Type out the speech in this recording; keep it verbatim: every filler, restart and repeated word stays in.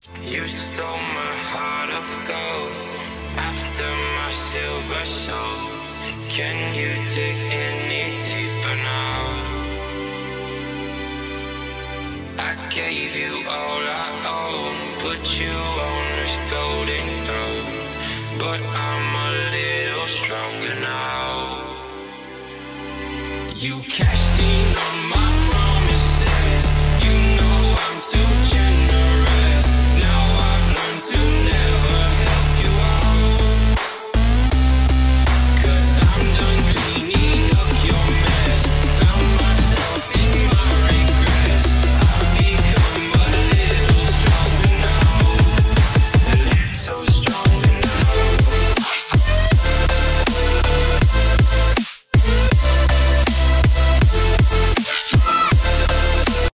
You stole my heart of gold after my silver soul. Can you dig any deeper now? I gave you all I own, put you on this golden throne, but I'm a little stronger now. You cashed in